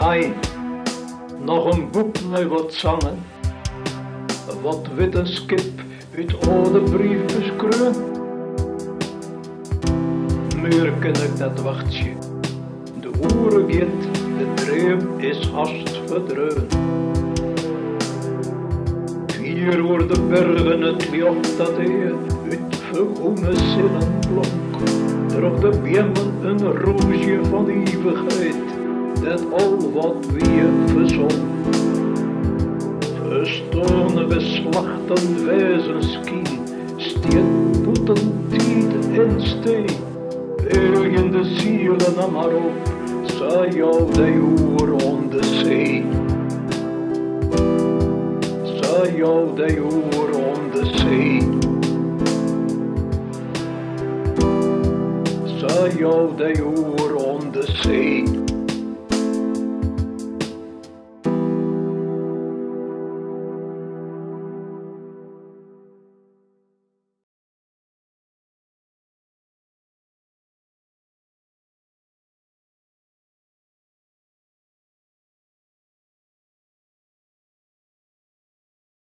Ai, nog een boek met wat zangen, wat witte skip uit oude briefjes kreun. Meer ken ik dat wachtje, de oren gaat, de dream is haast verdreun. Hier door de bergen het licht dat hij uit vergroene zinnen blonk, erop de bemmen een roosje van eeuwigheid, dat al wat weer verzonk. Verstoorne beslachten wijzenskien, steed poeten tiet en stee, wilgende zielen aan haar op, zij jou de oer on de zee. Zij jou de oer on de zee. Zij jou de oer on de zee.